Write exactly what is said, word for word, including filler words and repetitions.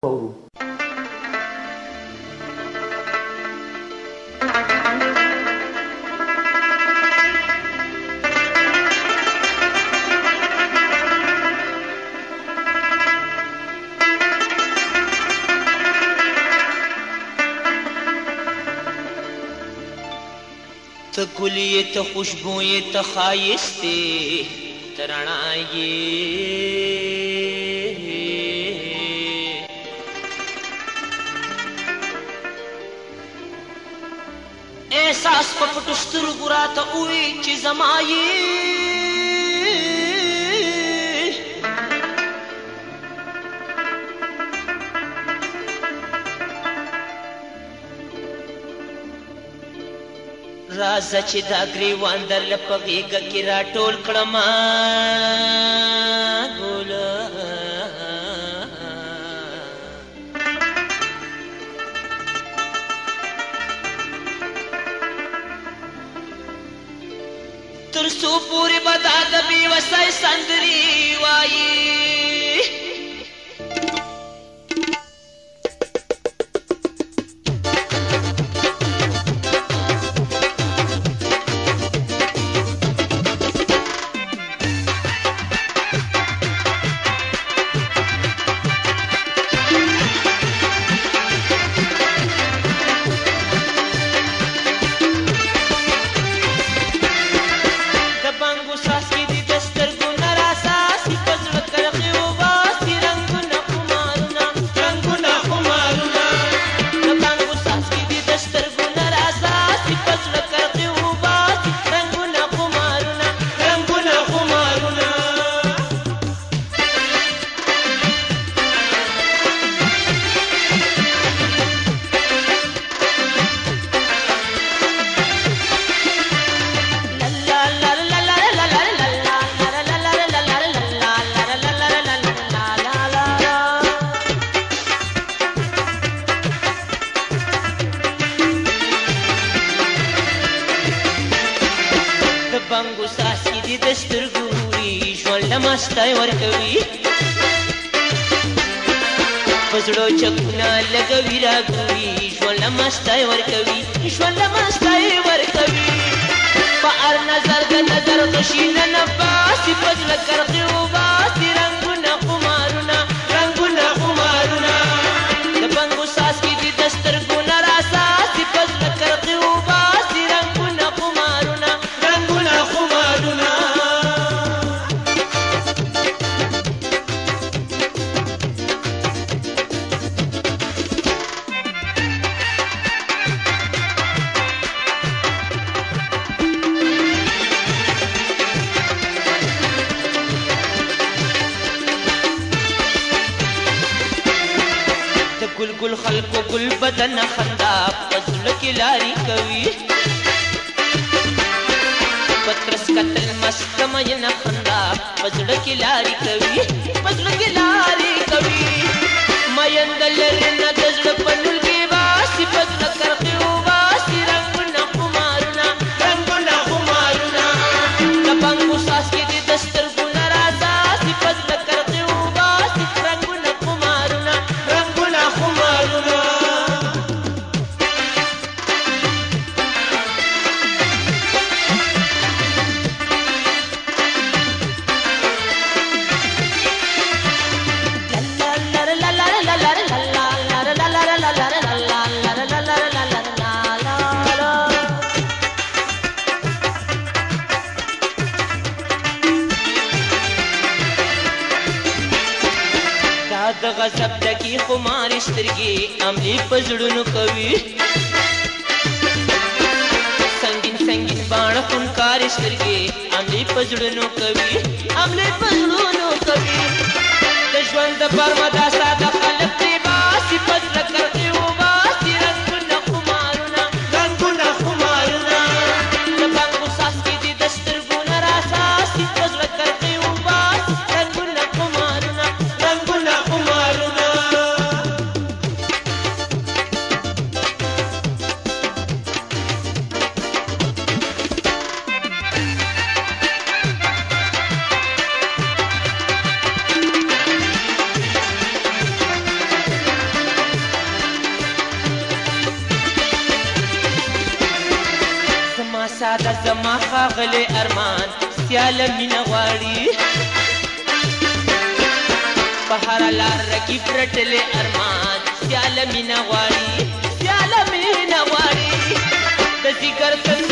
وورو. ته ګلې ته خوشبوې ته ښایستې ته رڼا یې احساس په پټو سترګو راته ووایي چې زما یې راځه چې دا ګریوان درله په غېږه کې راټول کړمه ګله تر څو پورې به دا د بېوسۍ سندرې وایي بنګو ساسي دي د سترګو وړي ژوند له مستۍ ورکوي په زړو چکونه لګوي راګوي ژوند له مستۍ ورکوي ژوند له مستۍ ورکوي په هر نظر د نظر غشینه باسي په زړه کرغې وباسي رنګونه خمارونه رنګونه خمارونه د بنګو ساسي دي د سترګو نه راساسي په زړه کرغې وباسي رنګونه خمارونه ګل ګل خلکو ګل بدن خندا په زړه کې لارې کوي په ترس کتل مست مینه خندا په زړه کې لارې کوي په زړه کې لارې کوي مینده لرې نه د زړه په لولګې باسي په زړه کرښې وباسي رنګونه خمارونه رنګونه خمارونه د بنګو څاڅکي دي د سترګو نه راساسي په زړه کرښې وباسي رنګونه خمارونه رنګونه خمارونه د غضب ډکې خمارې سترګې عملې په زړونو کوي سنګین سنګین باڼه خونکارې سترګې عملې په زړونو کوي عملې په زړونو کوي د ژوند د برمه دا ساده خلک پرې باسي په زړه کرښې وباسي رنګونه خمارونه رنګونه خمارونه د بنګو څاڅکي دي د سترګو نه راساسي په زړه کرښې وباسي رنګونه خمارونه رنګونه خمارونه ساده زما ښاغلی ارمان سیاله مینه غواړي په هره لار رقیب رټلی ارمان سیاله مینه غواړي سیاله مینه غواړي د ځیګر